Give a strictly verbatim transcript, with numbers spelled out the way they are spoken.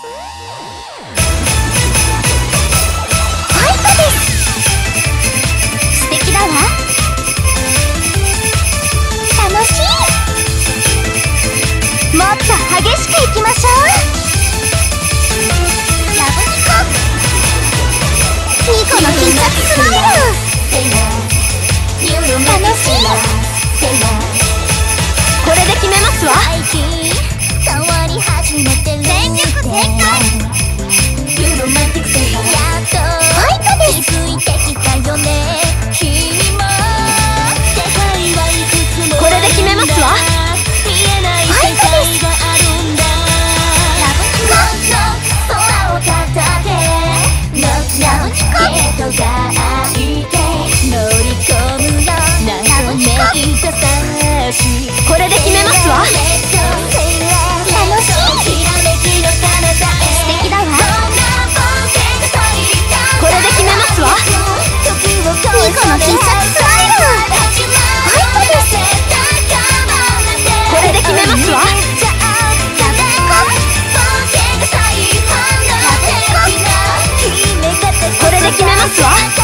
激しくいきましょう。ラブニコニコの必殺スマイル楽しい。これで決めますわ。変わり始めて全力全開。やっと気づいてきたよね君も。これで決めますわ。見えない世界がこれで決めますわ。楽しい。素敵だわ。これで決めますわ。ニコの必殺スマイルファイトです。これで決めますわ。これで決めますわ。